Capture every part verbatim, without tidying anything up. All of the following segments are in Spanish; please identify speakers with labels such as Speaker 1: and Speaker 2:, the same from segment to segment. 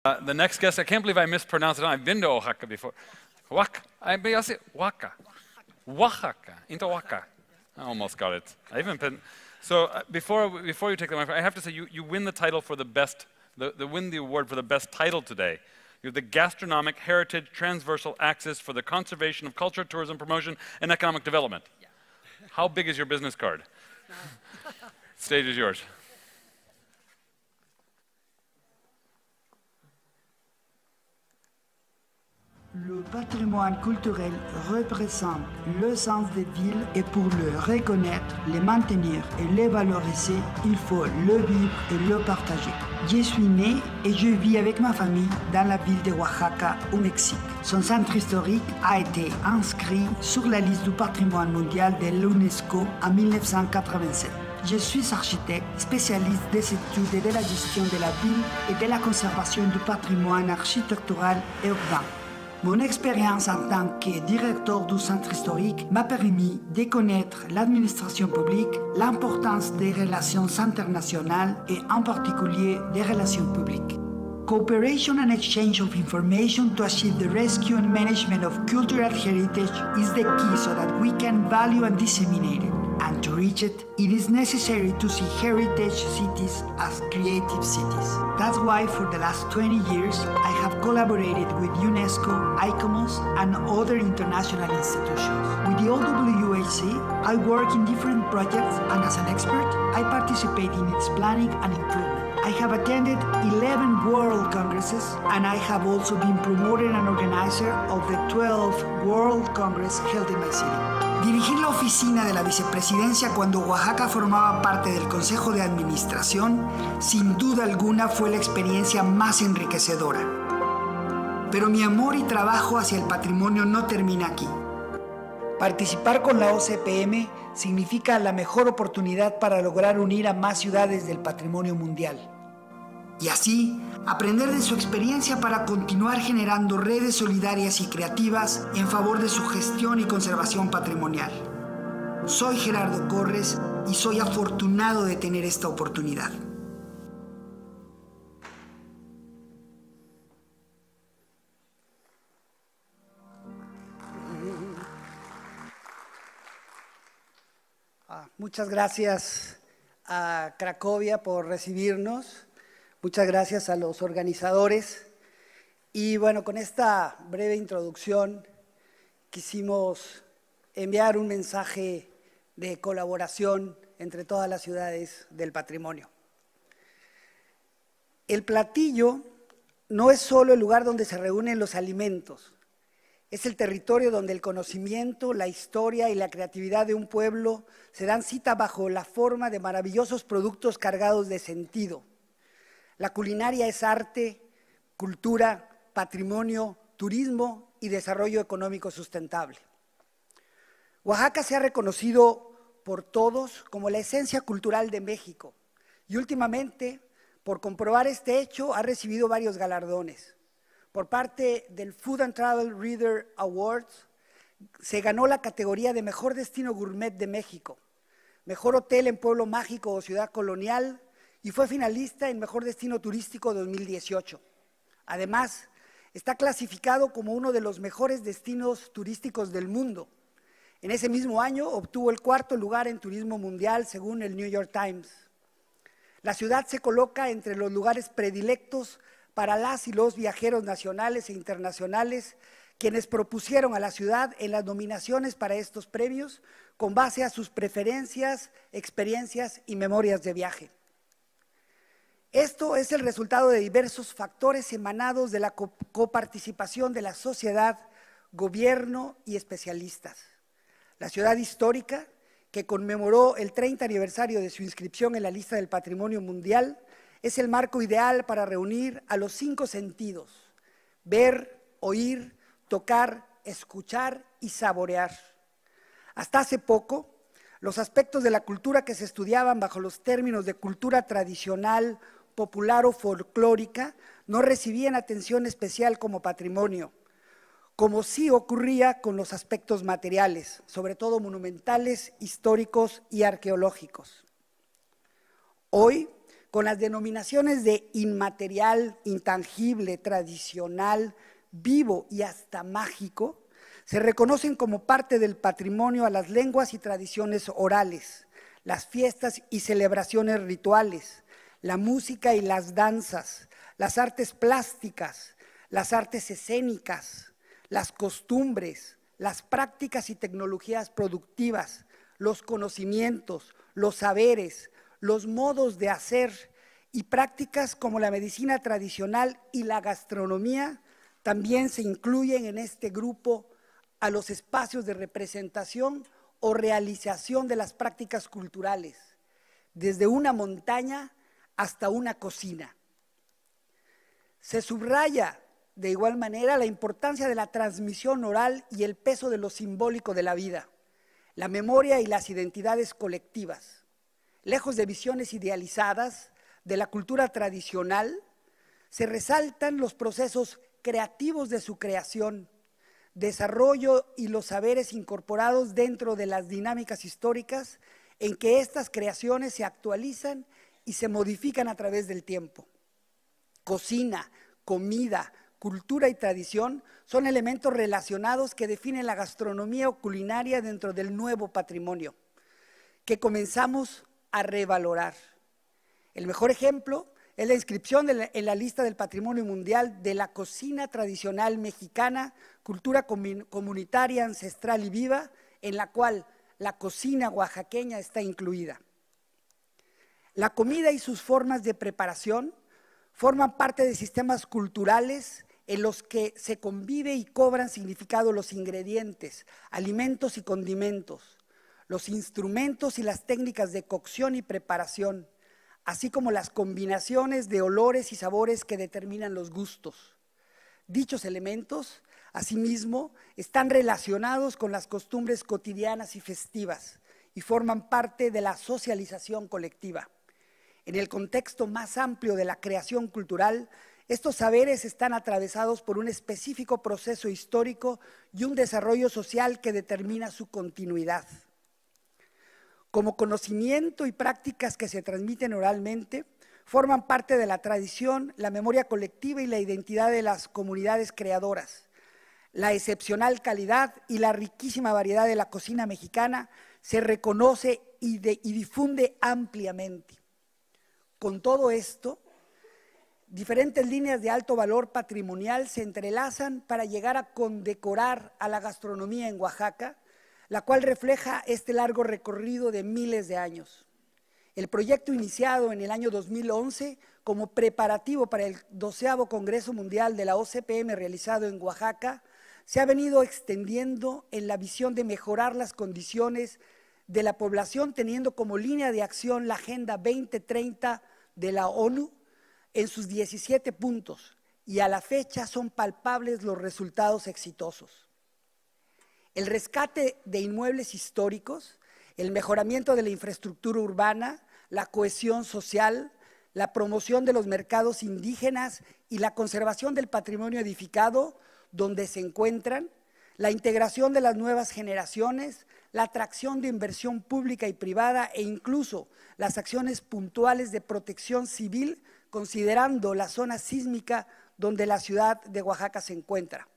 Speaker 1: Uh, the next guest, I can't believe I mispronounced it. I've been to Oaxaca before. Oaxaca. I, I say Oaxaca. Oaxaca. Into Oaxaca. I almost got it. I even been. So uh, before before you take the microphone, I have to say you, you win the title for the best, the, the win the award for the best title today. You're the Gastronomic Heritage Transversal Axis for the Conservation of Culture, Tourism, Promotion, and Economic Development. Yeah. How big is your business card? Stage is yours.
Speaker 2: Le patrimoine culturel représente le sens des villes et pour le reconnaître, le maintenir et le valoriser, il faut le vivre et le partager. Je suis né et je vis avec ma famille dans la ville de Oaxaca au Mexique. Son centre historique a été inscrit sur la liste du patrimoine mondial de l'UNESCO en mille neuf cent quatre-vingt-sept. Je suis architecte, spécialiste des études et de la gestion de la ville et de la conservation du patrimoine architectural et urbain. Mon expérience en tant que directeur du centre historique m'a permis de connaître l'administration publique, l'importance des relations internationales et en particulier des relations publiques. Cooperation and exchange of information to achieve the rescue and management of cultural heritage is the key so that we can value and disseminate it. And to reach it, it is necessary to see heritage cities as creative cities. That's why for the last twenty years, I have collaborated with UNESCO, ICOMOS, and other international institutions. With the O W H C, I work in different projects, and as an expert, I participate in its planning and improvement. I have attended eleven World Congresses, and I have also been promoted and organizer of the twelfth World Congress held in my city. Dirigir la oficina de la vicepresidencia cuando Oaxaca formaba parte del Consejo de Administración, sin duda alguna fue la experiencia más enriquecedora. Pero mi amor y trabajo hacia el patrimonio no termina aquí. Participar con la O C P M significa la mejor oportunidad para lograr unir a más ciudades del patrimonio mundial. Y así, aprender de su experiencia para continuar generando redes solidarias y creativas en favor de su gestión y conservación patrimonial. Soy Gerardo Corres y soy afortunado de tener esta oportunidad. Muchas gracias a Cracovia por recibirnos. Muchas gracias a los organizadores. Y bueno, con esta breve introducción quisimos enviar un mensaje de colaboración entre todas las ciudades del patrimonio. El platillo no es solo el lugar donde se reúnen los alimentos, es el territorio donde el conocimiento, la historia y la creatividad de un pueblo se dan cita bajo la forma de maravillosos productos cargados de sentido. La culinaria es arte, cultura, patrimonio, turismo y desarrollo económico sustentable. Oaxaca se ha reconocido por todos como la esencia cultural de México y últimamente, por comprobar este hecho, ha recibido varios galardones. Por parte del Food and Travel Reader Awards, se ganó la categoría de Mejor Destino Gourmet de México, Mejor Hotel en Pueblo Mágico o Ciudad Colonial y fue finalista en Mejor Destino Turístico dos mil dieciocho. Además, está clasificado como uno de los mejores destinos turísticos del mundo. En ese mismo año obtuvo el cuarto lugar en turismo mundial según el New York Times. La ciudad se coloca entre los lugares predilectos para las y los viajeros nacionales e internacionales, quienes propusieron a la ciudad en las nominaciones para estos premios con base a sus preferencias, experiencias y memorias de viaje. Esto es el resultado de diversos factores emanados de la coparticipación de la sociedad, gobierno y especialistas. La ciudad histórica, que conmemoró el treinta aniversario de su inscripción en la lista del Patrimonio Mundial, es el marco ideal para reunir a los cinco sentidos: ver, oír, tocar, escuchar y saborear. Hasta hace poco, los aspectos de la cultura que se estudiaban bajo los términos de cultura tradicional, popular o folclórica no recibían atención especial como patrimonio, como sí ocurría con los aspectos materiales, sobre todo monumentales, históricos y arqueológicos. Hoy,
Speaker 3: con las denominaciones de inmaterial, intangible, tradicional, vivo y hasta mágico, se reconocen como parte del patrimonio a las lenguas y tradiciones orales, las fiestas y celebraciones rituales, la música y las danzas, las artes plásticas, las artes escénicas, las costumbres, las prácticas y tecnologías productivas, los conocimientos, los saberes, los modos de hacer y prácticas como la medicina tradicional y la gastronomía también se incluyen en este grupo a los espacios de representación o realización de las prácticas culturales, desde una montaña hasta una cocina. Se subraya de igual manera la importancia de la transmisión oral y el peso de lo simbólico de la vida, la memoria y las identidades colectivas. Lejos de visiones idealizadas de la cultura tradicional, se resaltan los procesos creativos de su creación, desarrollo y los saberes incorporados dentro de las dinámicas históricas en que estas creaciones se actualizan y se modifican a través del tiempo. Cocina, comida, cultura y tradición son elementos relacionados que definen la gastronomía o culinaria dentro del nuevo patrimonio, que comenzamos a revalorar. El mejor ejemplo es la inscripción de la, en la lista del Patrimonio Mundial de la cocina tradicional mexicana, cultura comunitaria, ancestral y viva, en la cual la cocina oaxaqueña está incluida. La comida y sus formas de preparación forman parte de sistemas culturales en los que se convive y cobran significado los ingredientes, alimentos y condimentos, los instrumentos y las técnicas de cocción y preparación, así como las combinaciones de olores y sabores que determinan los gustos. Dichos elementos, asimismo, están relacionados con las costumbres cotidianas y festivas y forman parte de la socialización colectiva. En el contexto más amplio de la creación cultural, estos saberes están atravesados por un específico proceso histórico y un desarrollo social que determina su continuidad. Como conocimiento y prácticas que se transmiten oralmente, forman parte de la tradición, la memoria colectiva y la identidad de las comunidades creadoras. La excepcional calidad y la riquísima variedad de la cocina mexicana se reconoce y, de, y difunde ampliamente. Con todo esto, diferentes líneas de alto valor patrimonial se entrelazan para llegar a condecorar a la gastronomía en Oaxaca, la cual refleja este largo recorrido de miles de años. El proyecto iniciado en el año dos mil once como preparativo para el doceavo Congreso Mundial de la O C P M realizado en Oaxaca, se ha venido extendiendo en la visión de mejorar las condiciones de la población, teniendo como línea de acción la Agenda veinte treinta de la ONU en sus diecisiete puntos, y a la fecha son palpables los resultados exitosos. El rescate de inmuebles históricos, el mejoramiento de la infraestructura urbana, la cohesión social, la promoción de los mercados indígenas y la conservación del patrimonio edificado donde se encuentran, la integración de las nuevas generaciones, la atracción de inversión pública y privada e incluso las acciones puntuales de protección civil, considerando la zona sísmica donde la ciudad de Oaxaca se encuentra.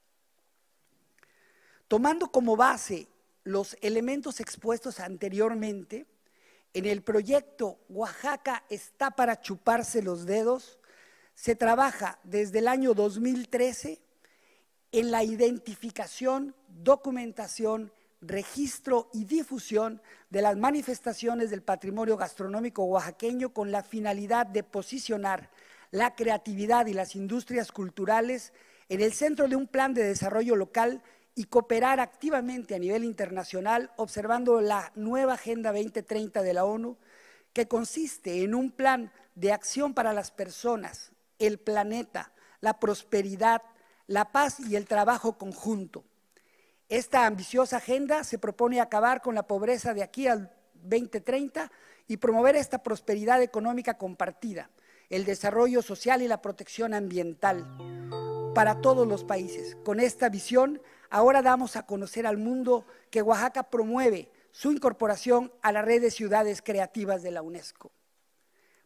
Speaker 3: Tomando como base los elementos expuestos anteriormente, en el proyecto Oaxaca está para chuparse los dedos, se trabaja desde el año dos mil trece en la identificación, documentación, registro y difusión de las manifestaciones del patrimonio gastronómico oaxaqueño con la finalidad de posicionar la creatividad y las industrias culturales en el centro de un plan de desarrollo local y cooperar activamente a nivel internacional observando la nueva Agenda veinte treinta de la ONU, que consiste en un plan de acción para las personas, el planeta, la prosperidad, la paz y el trabajo conjunto. Esta ambiciosa agenda se propone acabar con la pobreza de aquí al veinte treinta y promover esta prosperidad económica compartida, el desarrollo social y la protección ambiental para todos los países. Con esta visión, ahora damos a conocer al mundo que Oaxaca promueve su incorporación a la red de ciudades creativas de la UNESCO.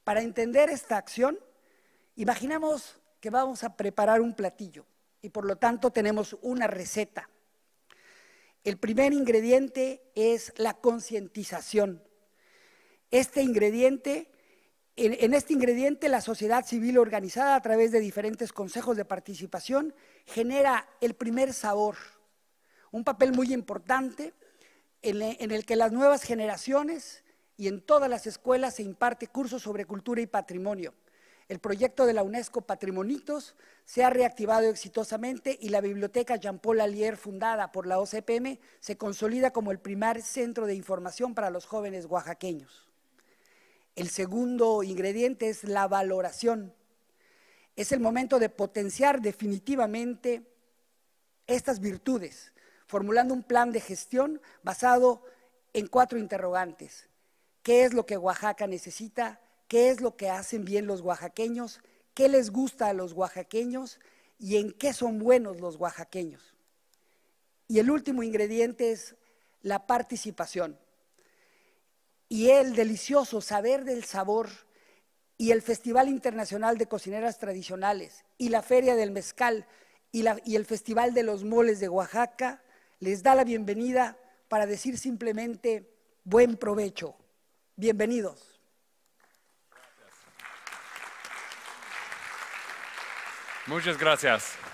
Speaker 3: Para entender esta acción, imaginamos que vamos a preparar un platillo y por lo tanto tenemos una receta. El primer ingrediente es la concientización. Este ingrediente, en, en este ingrediente la sociedad civil organizada a través de diferentes consejos de participación genera el primer sabor, un papel muy importante en, en el que las nuevas generaciones y en todas las escuelas se imparte cursos sobre cultura y patrimonio. El proyecto de la UNESCO Patrimonitos se ha reactivado exitosamente y la Biblioteca Jean-Paul Lallier, fundada por la O C P M, se consolida como el primer centro de información para los jóvenes oaxaqueños. El segundo ingrediente es la valoración. Es el momento de potenciar definitivamente estas virtudes, formulando un plan de gestión basado en cuatro interrogantes. ¿Qué es lo que Oaxaca necesita? ¿Qué es lo que hacen bien los oaxaqueños? ¿Qué les gusta a los oaxaqueños? ¿Y en qué son buenos los oaxaqueños? Y el último ingrediente es la participación. Y el delicioso saber del sabor y el Festival Internacional de Cocineras Tradicionales y la Feria del Mezcal y, la, y el Festival de los Moles de Oaxaca les da la bienvenida para decir simplemente buen provecho. Bienvenidos.
Speaker 1: Muchas gracias.